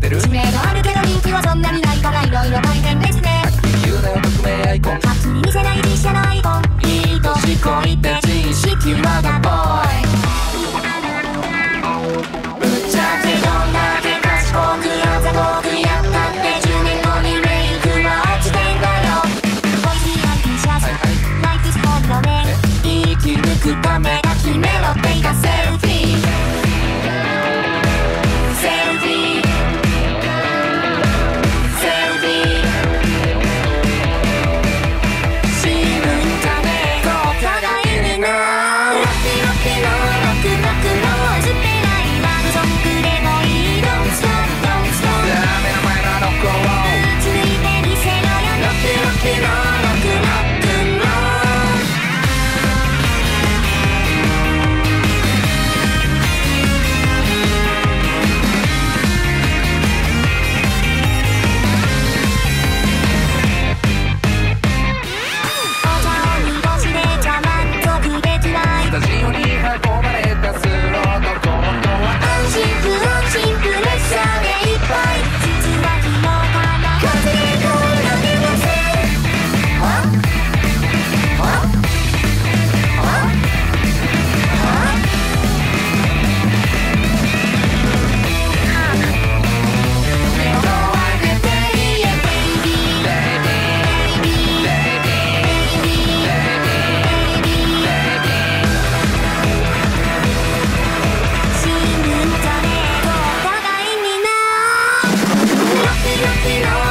ってる。 知名度あるけど人気はそんなにないから色々大変ですね。 はっきり言うなよ匿名アイコン。 はっきり見せない実写のアイコン。いい年こいて自意識まだボーイ。ぶっちゃけどんだけ賢くあざとくやったって10年後にメイクは落ちてんだよ。ボイスアンティシャツライクスポンのね。生き抜くためが決めろっていたセルフィー。セルフィーセルフィー死ぬんじゃねえとお互いにな。ロッキロッキのロックロックの薄っぺらいラブソングでもいい。Don't stop don't stop 目の前のあの子を打ち抜いてみせろよ。ロッキロッキのロックロックのお茶を濁しで茶満足できない。 スタジオに運ばれたスローと今度は安心不安心プレッシャーでいっぱい。実は昨日から風で声が出ません。はははは目を開けて言えベイビーベイビーベイビーベイビーベイビー死ぬんじゃねえとお互いにな。ロッキロッキの